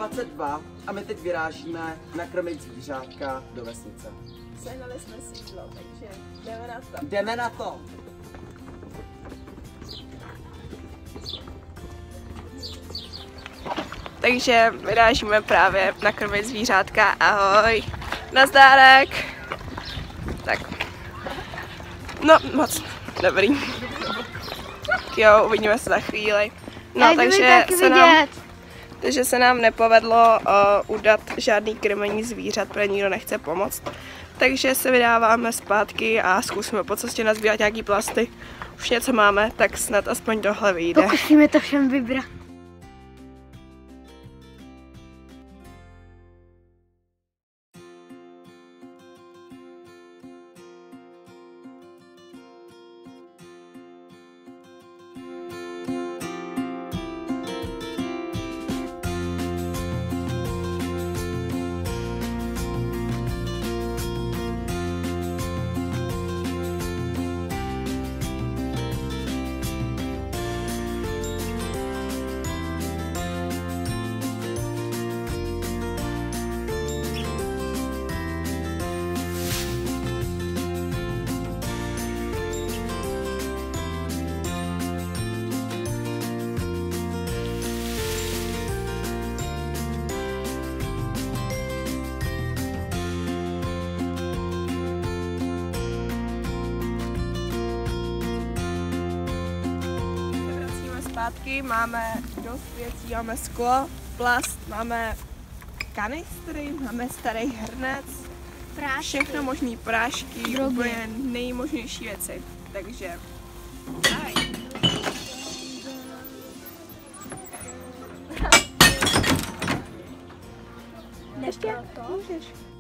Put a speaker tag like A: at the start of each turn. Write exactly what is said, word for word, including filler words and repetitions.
A: dvacet dva a my teď vyrážíme nakrmit zvířátka do vesnice.
B: Sehnali jsme sídlo, takže jdeme na to.
A: Jdeme na to!
B: Takže vyrážíme právě nakrmit zvířátka. Ahoj! Nazdárek! Tak. No, moc dobrý. Jo, uvidíme se za chvíli. No, takže se, nám, takže se nám nepovedlo uh, udat žádný krmení zvířat, protože nikdo nechce pomoct. Takže se vydáváme zpátky a zkusíme po cestě nazbírat nějaký plasty. Už něco máme, tak snad aspoň tohle vyjde.
C: Pokusíme to všem vybrat.
B: Zpátky máme dost věcí, máme sklo, plast, máme kanistry, máme starý hrnec,
C: Prášky.
B: Všechno možný prášky,
C: Drogy.
B: úplně nejmožnější věci, takže aj.
C: Ještě?
B: Můžeš.